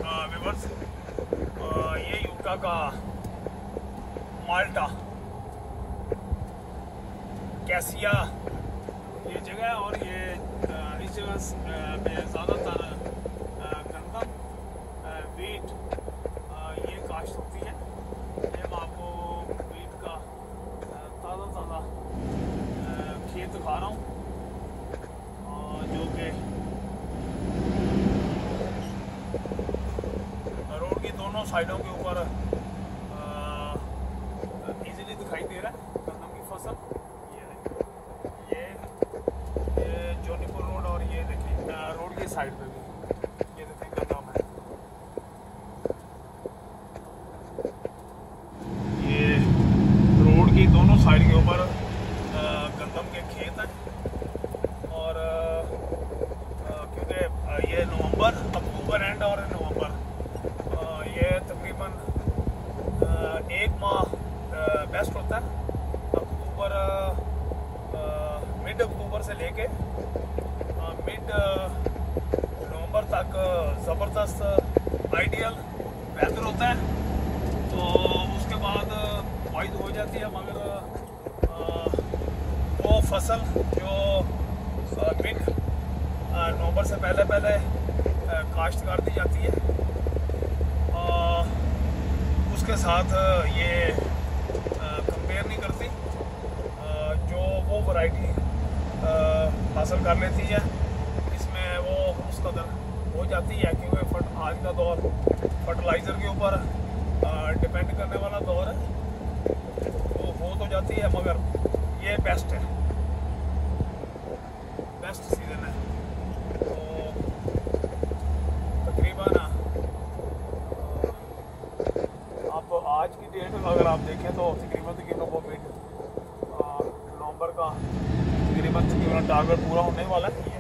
Weavers, ये Utah का माल्टा cassia ये जगह है, और ये इस जगह में ज़्यादातर गंदम, वीट ये काश्त होती है। ये मैं आपको वीट का ताज़ा खेत दिखा रहा हूँ, जो कि रोड की दोनों साइडों के ऊपर इजीली दिखाई दे रहा है गंदम की फसल। ये जोनीपुर रोड, और ये देखिए रोड की साइड पे भी ये देखिए गंदम है। ये रोड की दोनों साइड के ऊपर गंदम के खेत हैं, और क्योंकि ये नवंबर, अक्टूबर एंड और नवंबर, ये तकरीबन एक माह बेस्ट होता है। अक्टूबर, मिड अक्टूबर से लेके मिड नवंबर तक ज़बरदस्त आइडियल वेदर होता है। तो उसके बाद वाइड हो जाती है, मगर वो फसल जो मिड नवंबर से पहले काश्त कर दी जाती है, उसके साथ ये कंपेयर नहीं करती। जो वो वैरायटी हासिल कर लेती है, इसमें वो उस कदर हो जाती है, क्योंकि आज का दौर फर्टिलाइज़र के ऊपर डिपेंड करने वाला दौर है। वो हो तो जाती है, मगर ये बेस्ट है, बेस्ट सीज़न है। तो तकरीबन आप आज की डेट में अगर आप देखें तो तकरीबन वो मिड नवंबर का तकरीबन टारगेट पूरा होने वाला है।